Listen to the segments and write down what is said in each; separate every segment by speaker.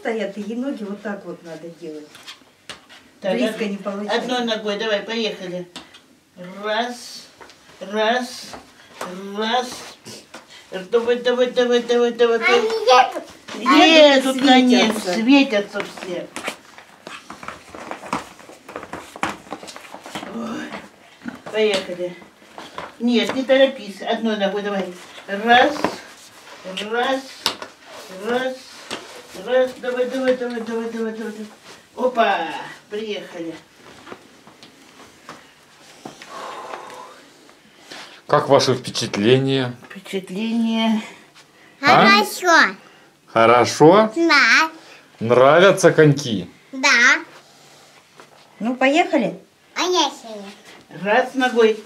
Speaker 1: стоят, и ноги вот так вот надо делать.
Speaker 2: Так,
Speaker 1: близко не получается.
Speaker 2: Одной ногой, давай, поехали. Раз, раз, раз. Давай, давай, давай, давай, давай. Нет, тут они светятся все. Ой. Поехали. Нет, не торопись. Одной ногой давай. Раз, раз, раз, раз. Давай, давай, давай, давай, давай, давай. Опа, приехали.
Speaker 3: Как ваши впечатления?
Speaker 2: Впечатление.
Speaker 4: Хорошо.
Speaker 3: Хорошо?
Speaker 4: Да.
Speaker 3: Нравятся коньки?
Speaker 4: Да.
Speaker 1: Ну, поехали.
Speaker 4: Поехали.
Speaker 2: Раз ногой.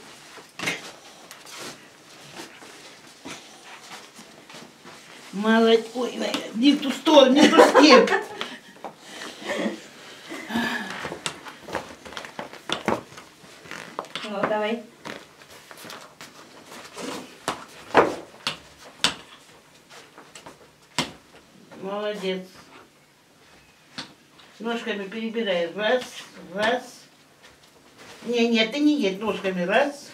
Speaker 2: Молодец. Ой, не в ту сторону, не в ту степь.
Speaker 1: Ну, давай.
Speaker 2: Молодец. Ножками перебирай. Раз, раз. Не, ты не едь ножками. Раз.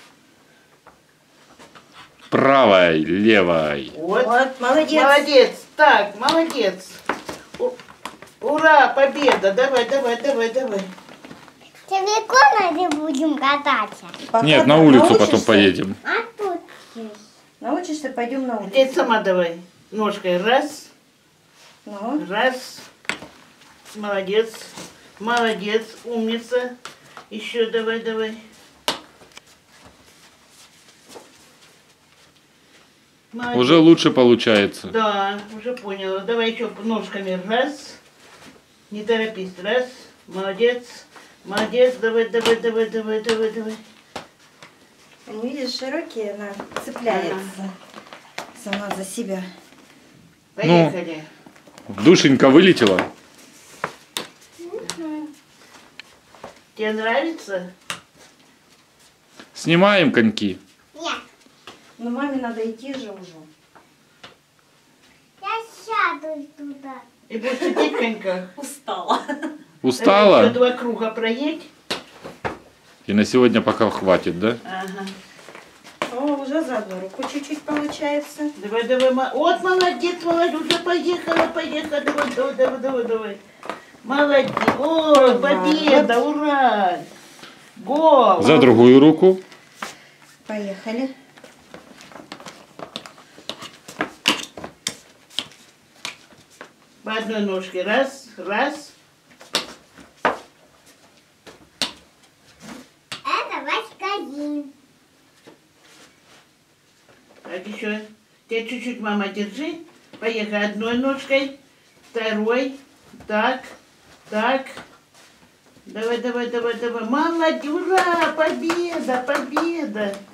Speaker 3: Правой, левой.
Speaker 2: Вот.
Speaker 1: Вот, молодец.
Speaker 2: Молодец. Так, молодец. Ура, победа. Давай, давай, давай, давай.
Speaker 4: Далеко мы будем кататься?
Speaker 1: Пока
Speaker 3: Нет, на улицу
Speaker 1: научишься?
Speaker 3: потом поедем.
Speaker 4: А тут есть.
Speaker 1: Научишься, пойдем на улицу.
Speaker 2: Теперь сама давай. Ножкой. Раз.
Speaker 1: Ну,
Speaker 2: Раз. Молодец. Молодец. Умница. Еще давай, давай. Молодец.
Speaker 3: Уже лучше получается.
Speaker 2: Да, уже поняла. Давай еще ножками. Раз. Не торопись. Раз. Молодец. Молодец. Давай, давай, давай, давай, давай, давай.
Speaker 1: они, видишь, широкие, она цепляется сама за себя.
Speaker 2: Поехали.
Speaker 3: Душенька вылетела?
Speaker 2: Тебе нравится?
Speaker 3: Снимаем коньки.
Speaker 4: Нет.
Speaker 1: Ну, маме надо идти же уже.
Speaker 4: Я сяду туда.
Speaker 2: И будешь сидеть в коньках.
Speaker 1: Устала.
Speaker 2: Давай
Speaker 3: Устала?
Speaker 2: еще 2 круга проедь.
Speaker 3: И на сегодня пока хватит, да?
Speaker 2: Ага.
Speaker 1: О, уже за одну руку чуть-чуть получается.
Speaker 2: Давай, давай. Вот молодец, молодец. Уже поехала, поехала. Давай, давай, давай, давай, давай. Молодец. О, победа, ура. Гол.
Speaker 3: За другую руку.
Speaker 1: Поехали.
Speaker 2: По одной ножке. Раз, раз.
Speaker 4: Это васька.
Speaker 2: Так, еще. Тебя чуть-чуть, мама, держи. Поехали одной ножкой, второй. Так, так. Давай, давай, давай, давай. Молодец, ура, победа, победа.